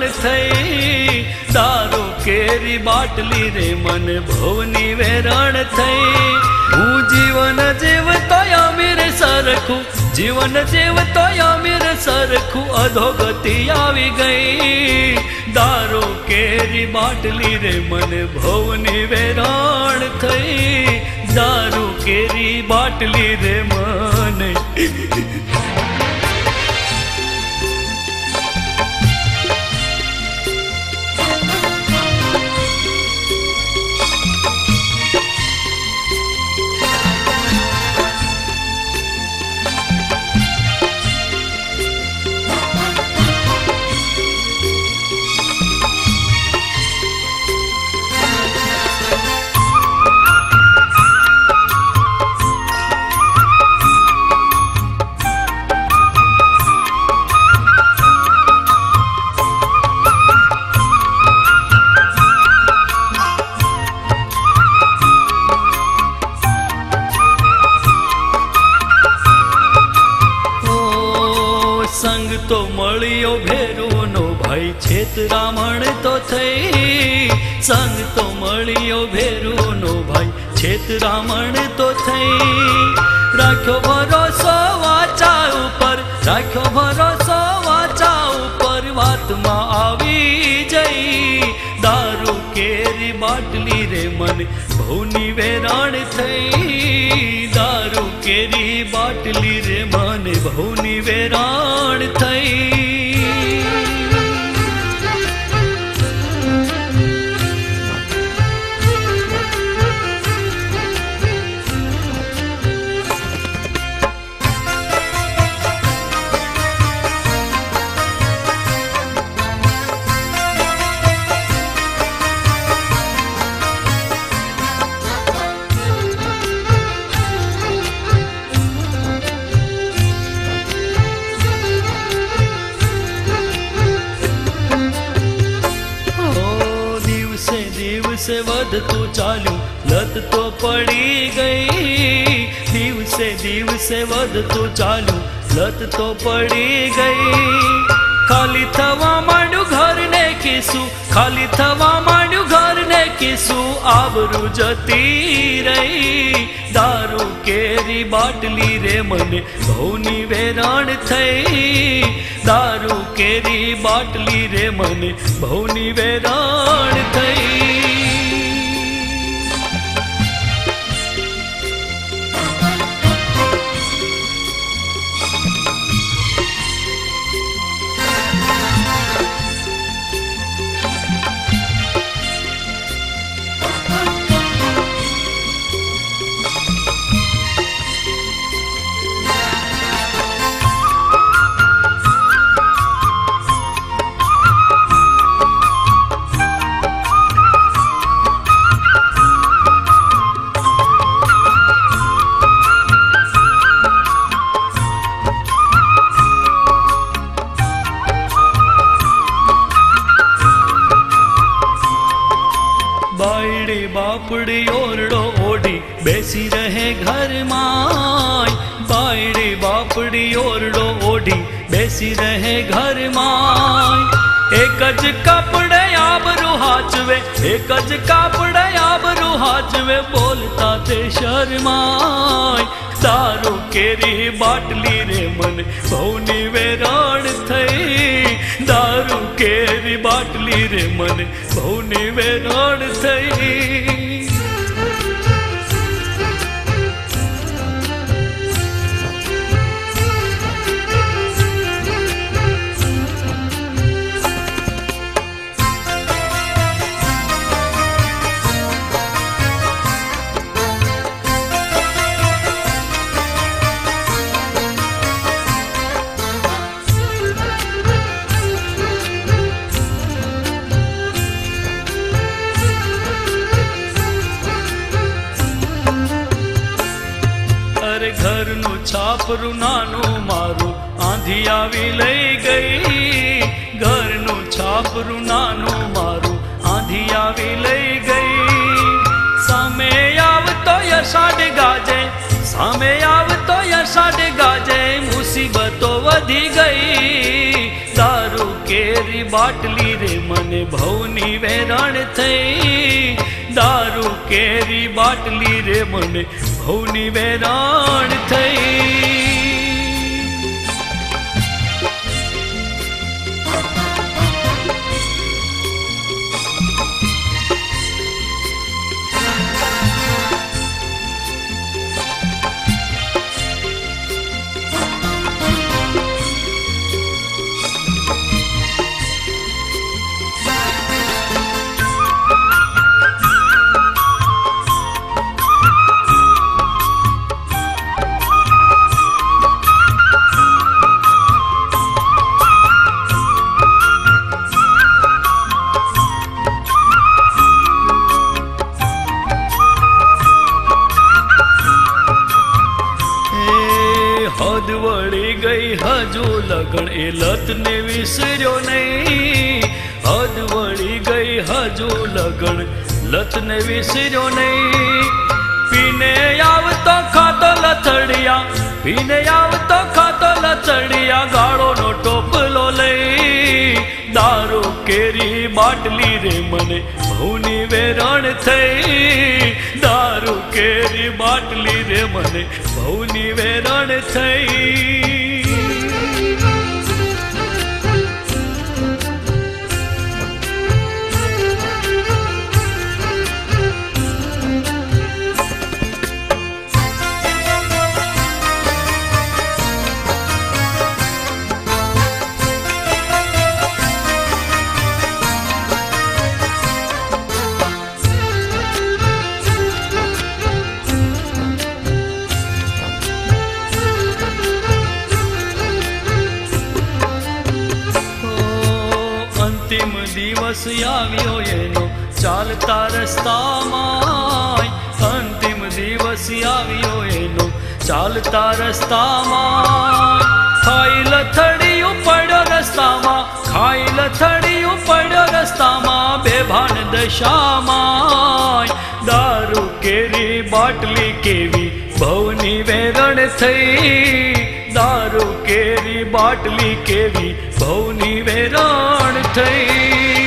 थई। दारू केरी बाटली रे मन भवनी वेरण थई। हूँ जीवन जीवतो अमीर सरखू, जीवन जीवतो अमीर सरखू अधोगति आवी गई। दारू केरी बाटली रे मन भवनी वेरण थई। दारू केरी बाटली रे मन। संग तो मळियो भेरूनो भाई छेतरामण तो थई। संग तो मळियो भेरूनो भाई छेतरामण तो थई। राख्यो भरोसो वाचा ऊपर, राख्यो भरोसो वाचा ऊपर वात मां आवी जई। दारू केरी बाटली रे मन भवनी वेराण थई। दारू केरी बाटली रे मन भवनी वेराण थई। दिवसे वधतु चालू लत तो पड़ी गई। दिवसे दिवसे वधतु चालू लत तो पड़ी गई। खाली थवा मांडू घर ने किसू, खाली थवा मांडू घर ने किसू आबरू जती रही। दारू केरी बाटली रे मन भवनी वेराण थई। दारू केरी बाटली रे मन भवनी वेराण थई। बायड़ी बापड़ी ओरड़ो ओढ़ी बेसी रहे घर माय। बायड़ी बापड़ी ओरड़ो ओढ़ी बेसी रहे घर माय। एकज कपड़े आबरू हाचवे, एकज कपड़े आबरू हाचवे बोलता ते शर्माय। दारू केरी बाटली रे मन भवनी वेराण थई। दारू केरी बाटली रे मन भवनी वेराण थई। घर नु छापरू नानू मारू आंधी आवी लई गई। घर नु छापरू नानू मारू आंधी आवी लई गई। सामे आव तो यशाड गाजे, सामे आव तो यशाड गाजे मुसीबतो वधी गई। दारू केरी बाटली रे मने भवनी वेरण थई दारू केरी बाटली रे मने भवनी वेरण थई। हद वળી ગઈ હજુ લગણ એ લત ને વિસર્યો નહીં, હદ વળી ગઈ હજુ લગણ લત ને વિસર્યો નહીં। પીને આવતો ખાતો લથડિયા, પીને આવતો ખાતો લથડિયા, ગાળોનો ટોપલો લઈ દારૂ કેરી બાટલી રે મને ભવની વેરણ થઈ, દારૂ કેરી બાટલી રે મને ભવની વેરણ થઈ। અંતિમ દિવસ આવ્યો એનો ચાલતા રસ્તામાં, અંતિમ દિવસ આવ્યો એનો ચાલતા રસ્તામાં, ખાઈ લથડિયું પડ્યો રસ્તામાં, ખાઈ લથડિયું પડ્યો રસ્તામાં, બેભાન દશામાં દારૂ કેરી બાટલી કેવી ભવની વેરણ થઈ, દારૂ કેરી બાટલી કેવી ભવની વેરણ થઈ।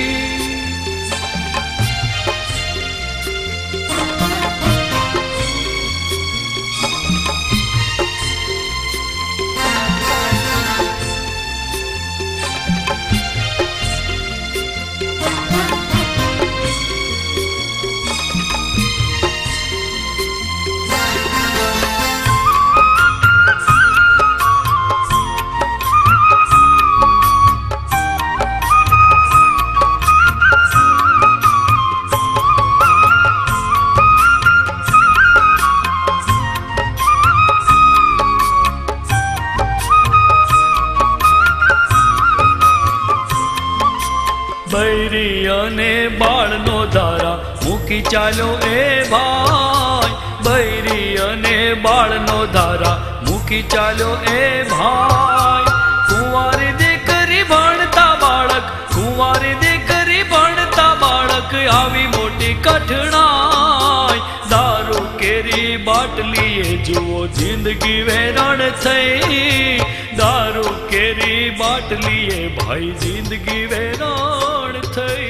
બૈરી અને બાળનો ધારા મૂકી ચાલ્યો એ ભાઈ, બૈરી અને બાળનો ધારા મૂકી ચાલ્યો એ ભાઈ। કુંવારી દીકરી ભણતા બાળક, કુંવારી દીકરી ભણતા બાળક, આવી મોટી કઠણાઈ દારૂ કેરી બાટલીએ જુઓ જિંદગી વેરણ થઈ, દારૂ કેરી બાટલીએ ભાઈ જિંદગી વેરણ થઈ।